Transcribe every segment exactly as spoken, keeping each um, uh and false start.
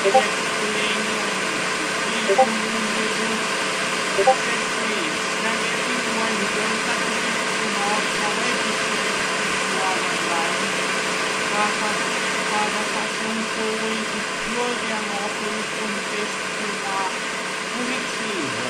Florianópolis, contexto na Curitiba.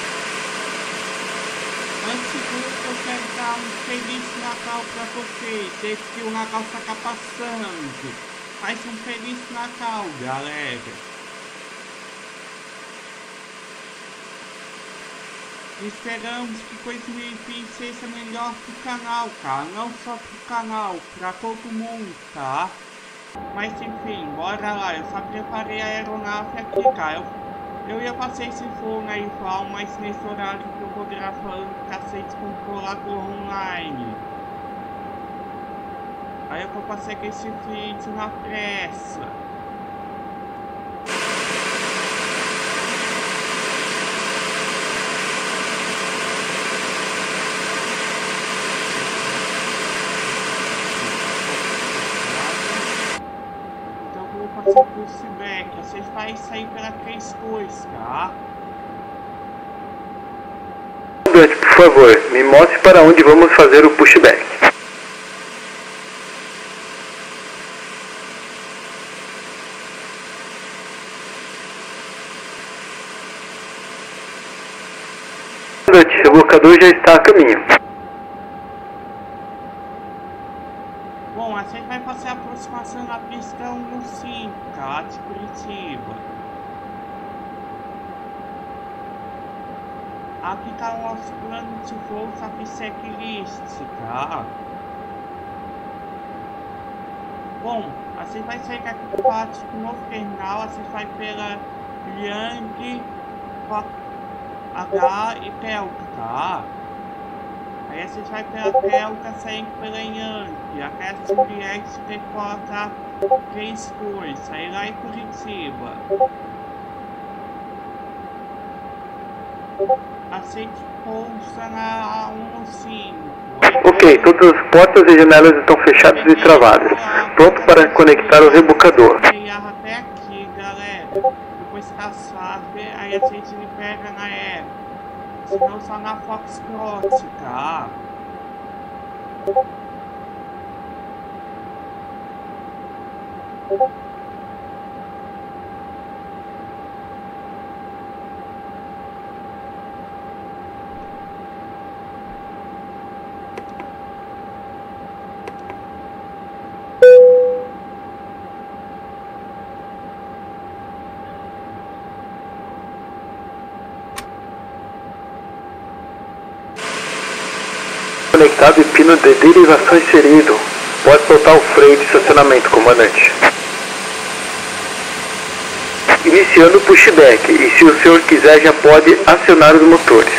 Antes de tudo, eu quero dar um Feliz Natal para vocês. Desde que o Natal está passando. Faz um Feliz Natal, galera. Esperamos que dois mil e vinte seja melhor pro canal, cara. Não só pro canal, pra todo mundo, tá? Mas enfim, bora lá. Eu só preparei a aeronave aqui, cara. Eu, eu ia passar esse voo na Ival, mas nesse horário que eu vou gravando, cacete com colador online. Aí eu vou passar aqui esse vídeo na pressa. Passar por Pushback, vocês vai sair pela três dois, tá? Comandante, por favor, me mostre para onde vamos fazer o pushback. Comandante, o rebocador já está a caminho. Bom, a gente vai fazer a aproximação na pista um cinco, tá? De Curitiba. Aqui tá o nosso plano de voo, a pista checklist, tá? Bom, a gente vai sair aqui do pátio do novo terminal, a gente vai pela Yang, H e Telca, tá? Aí a gente vai pela Telca saindo pela Yang, até a Juliette reporta três dois, aí lá em Curitiba. A gente pousa na A um cinco. Ok, todas as portas e janelas estão fechadas e travadas. Pronto para conectar o rebocador. Até aqui, galera. Depois tá suave, aí a gente pega na E. Senão só na Foxtrot, tá? Conectado e pino de derivação inserido. Pode soltar o freio de estacionamento, comandante. Iniciando o pushback, e se o senhor quiser já pode acionar os motores.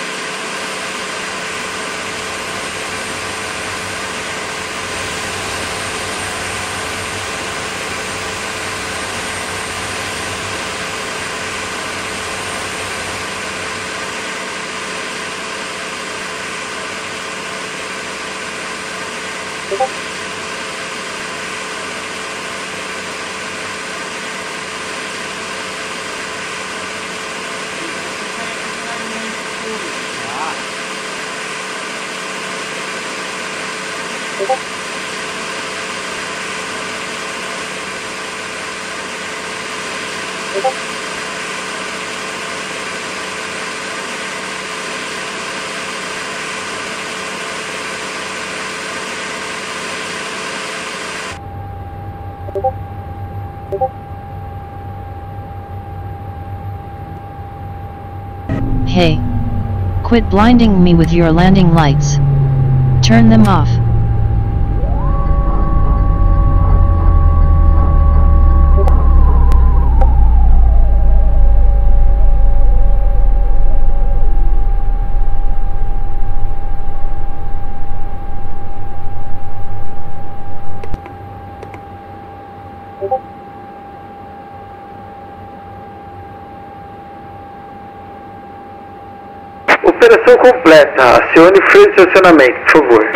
Hey! Quit blinding me with your landing lights. Turn them off. Operação completa. Acione o freio de estacionamento, por favor.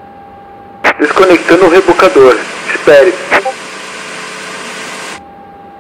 Desconectando o rebocador. Espere.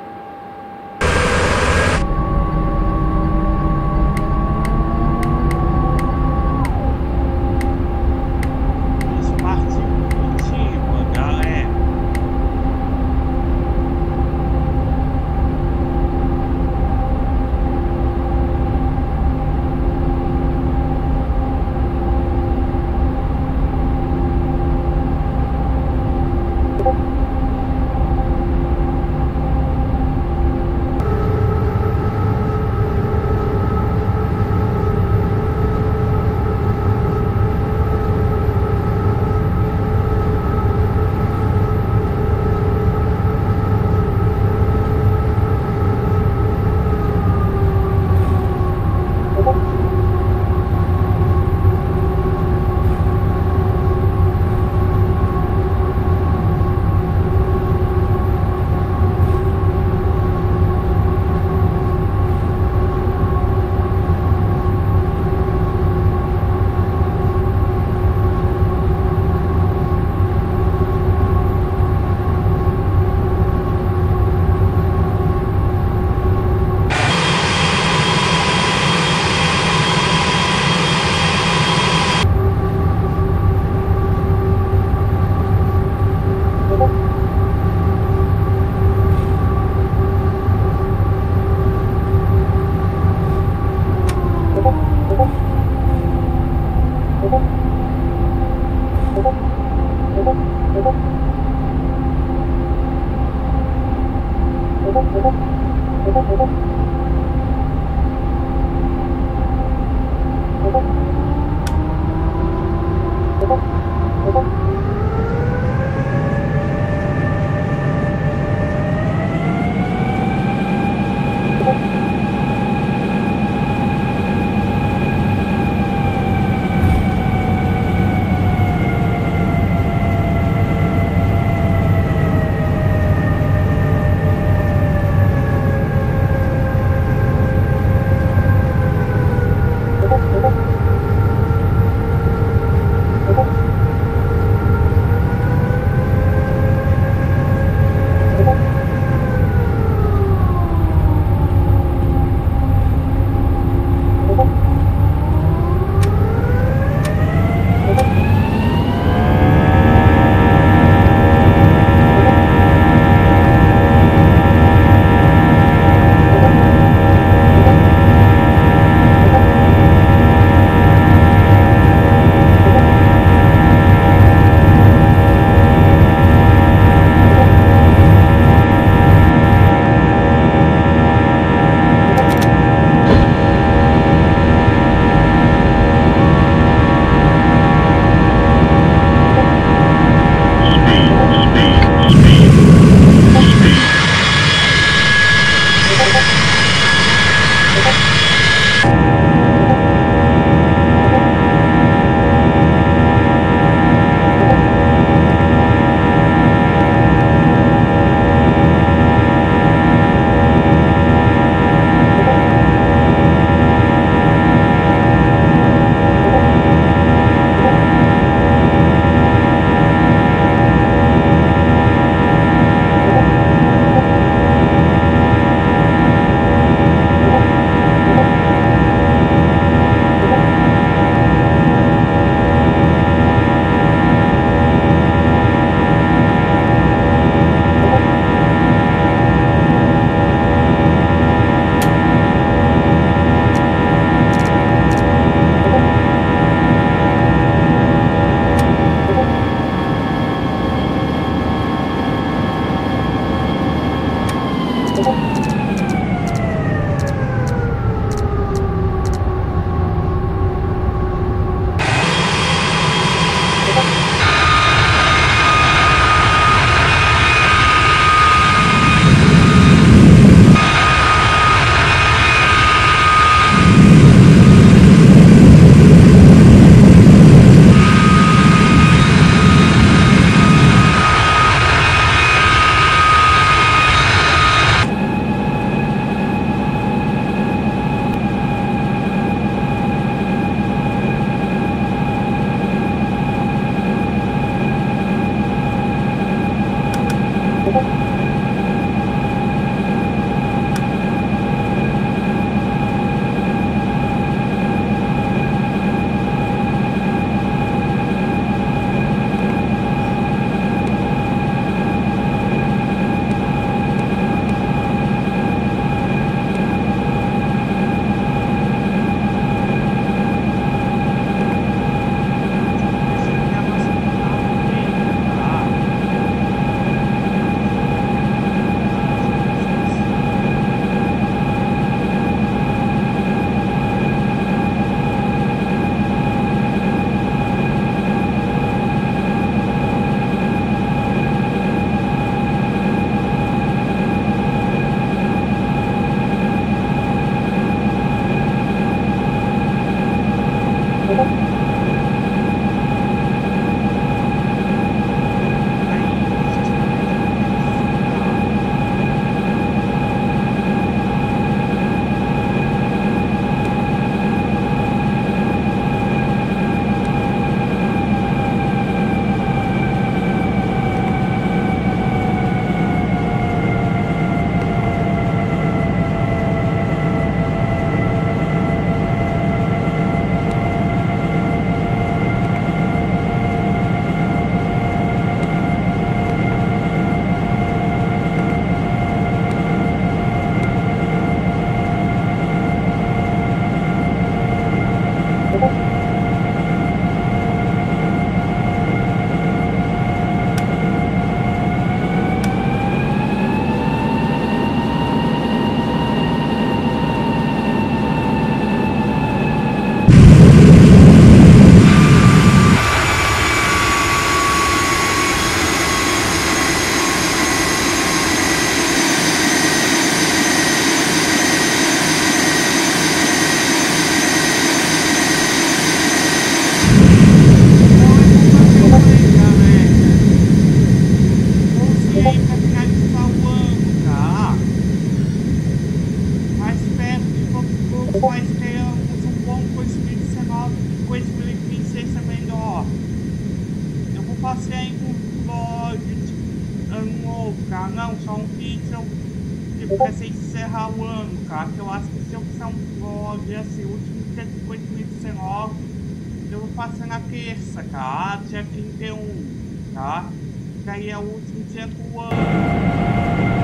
cara. Não, só um pixel. Tipo, pra você encerrar o ano, cara. Que eu acho que se eu fizer um vlog, assim, o último dia de dois mil e dezenove, eu vou fazer na terça, cara. Dia trinta e um, tá? Daí é o último dia do ano.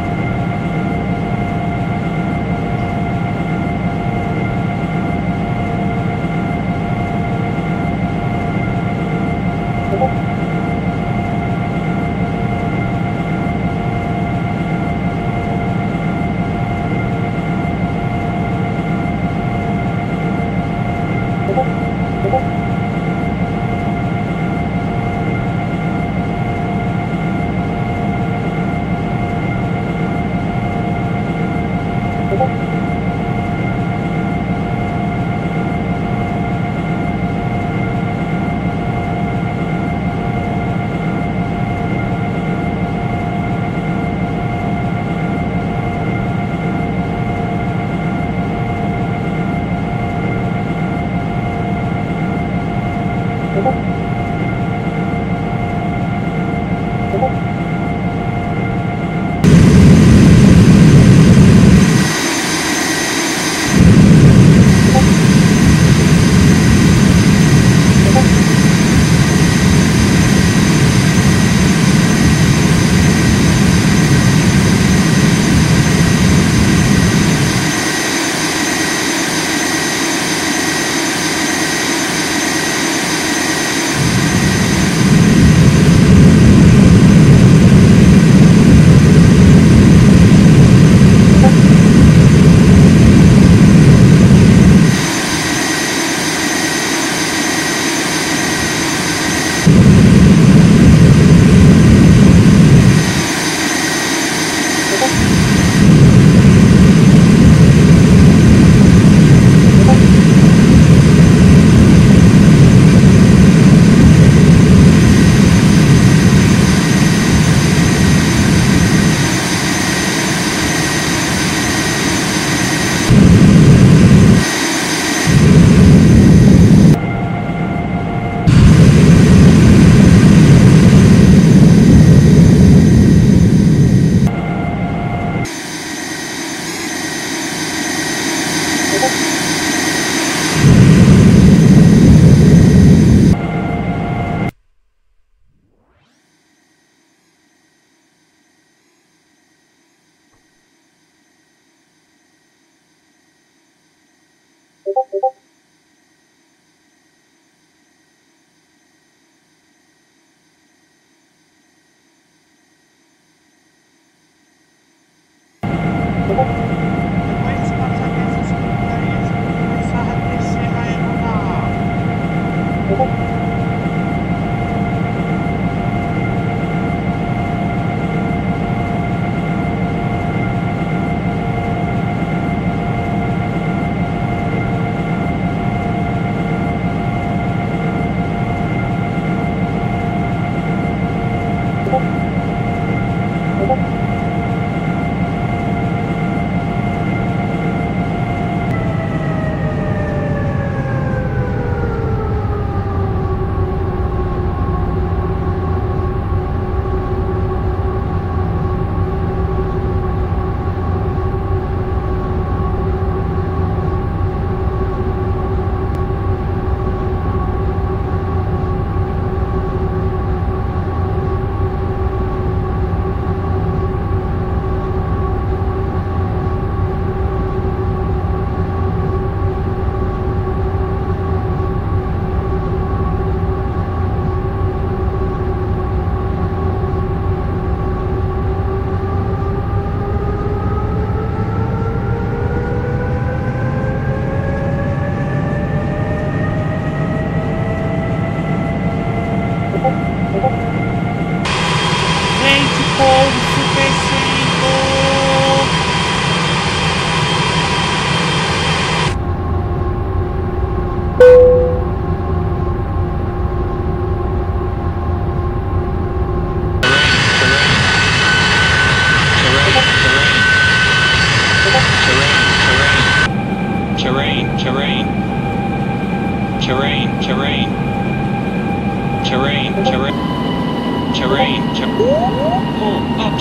Depois de passar dessas porcarias, eu vou começar a descer a aeronave.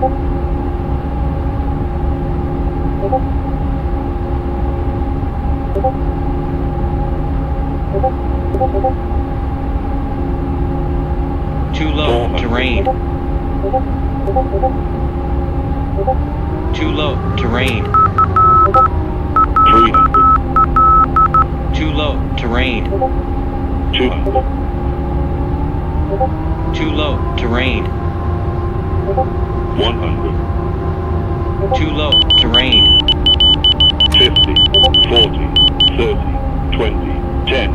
Too low, terrain. Too low, terrain. three hundred. Too low, terrain. two hundred. Too low, terrain. one hundred. Too low, terrain. fifty. forty. thirty. twenty. ten.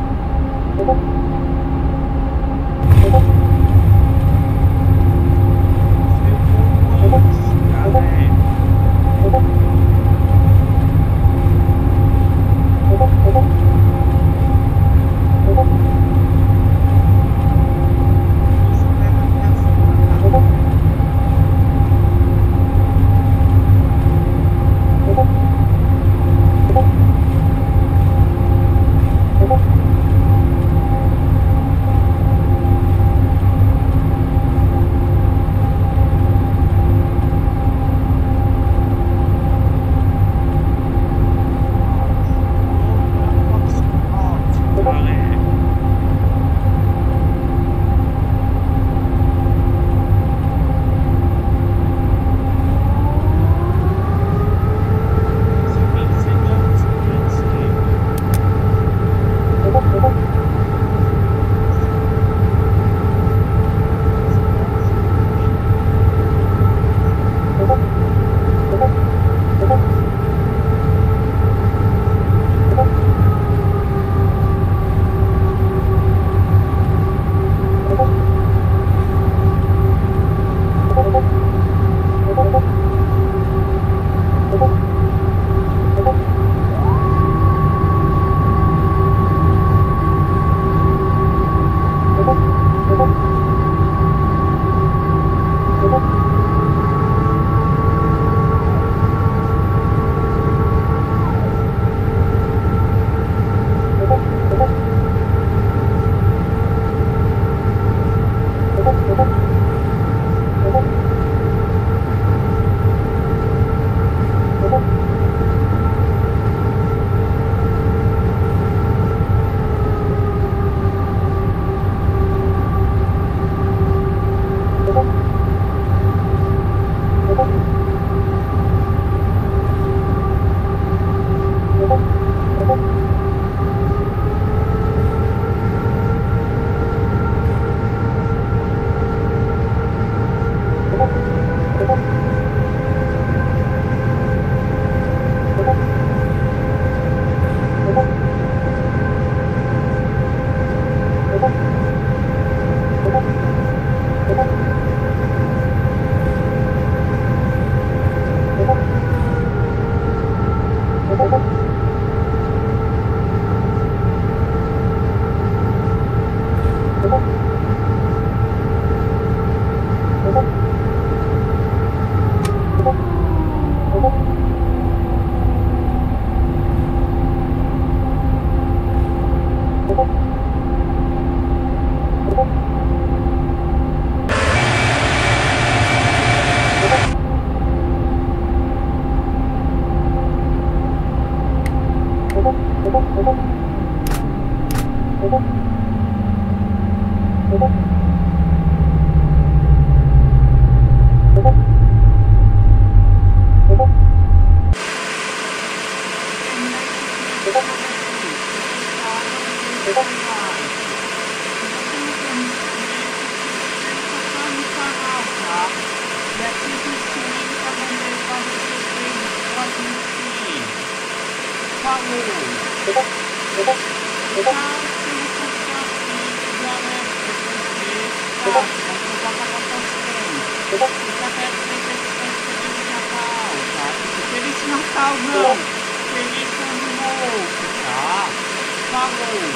Feliz Natal não! Feliz Ano Novo, tá? Falou!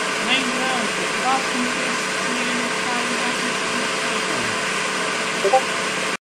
Lembrando, próximo textinho está aí na descrição.